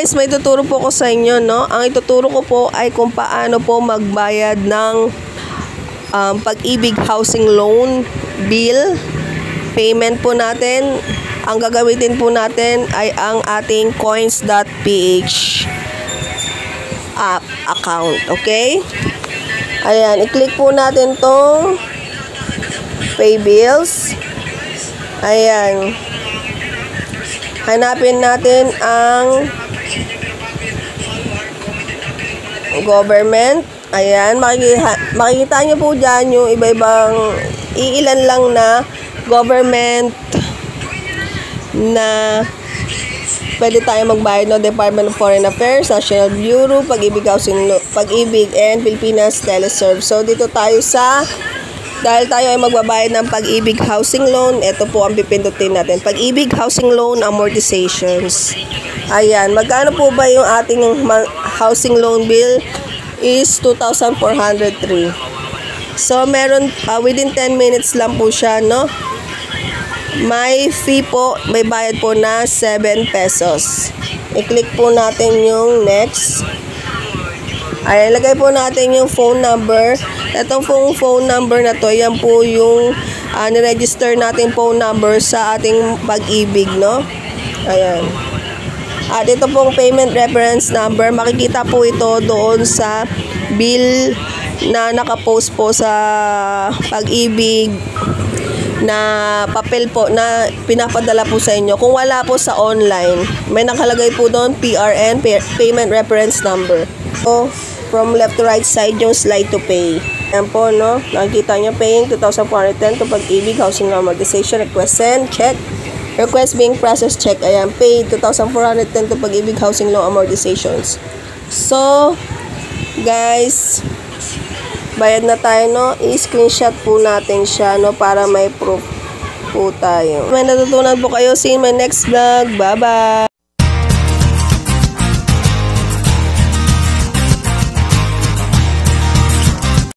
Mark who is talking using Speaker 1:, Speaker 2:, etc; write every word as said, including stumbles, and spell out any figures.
Speaker 1: guys, may tuturo po ko sa inyo, no? Ang ituturo ko po ay kung paano po magbayad ng um, Pag-ibig housing loan bill. Payment po natin. Ang gagamitin po natin ay ang ating coins.ph app account. Okay? Ayan, i-click po natin tong pay bills. Ayan. Hanapin natin ang government. Ayan, makikita, makikita nyo po dyan yung iba-ibang iilan lang na government na pwede tayo magbayad, no? Department of Foreign Affairs, National Bureau, Pag-ibig Housing, Pag-ibig, and Pilipinas Teleserve. So, dito tayo sa dahil tayo ay magbabayad ng Pag-ibig housing loan, ito po ang pipindutin natin. Pag-ibig housing loan amortizations. Ayan, magkano po ba yung ating housing loan bill is two thousand four hundred three. So, meron, uh, within ten minutes lang po siya, no? May fee po, may bayad po na seven pesos. I-click po natin yung next. Ayan, lagay po natin yung phone number. Itong phone, phone number na to, yan po yung uh, niregister natin phone number sa ating Pag-ibig, no? Ayan. At ito pong payment reference number, makikita po ito doon sa bill na nakapost po sa Pag-ibig na papel po na pinapadala po sa inyo. Kung wala po sa online, may nakalagay po doon P R N, payment reference number. So, from left to right side yung slide to pay. Ayan po, no? Nakikita nyo, paying two thousand four hundred ten to Pag-ibig housing loan amortization, request send, check. Request being processed, check. Ayan, paid two thousand four hundred ten to Pag-ibig housing loan amortizations. So, guys, bayad na tayo, no? I-screenshot po natin siya, no? Para may proof po tayo. May natutunan po kayo. See you in my next vlog. Bye-bye!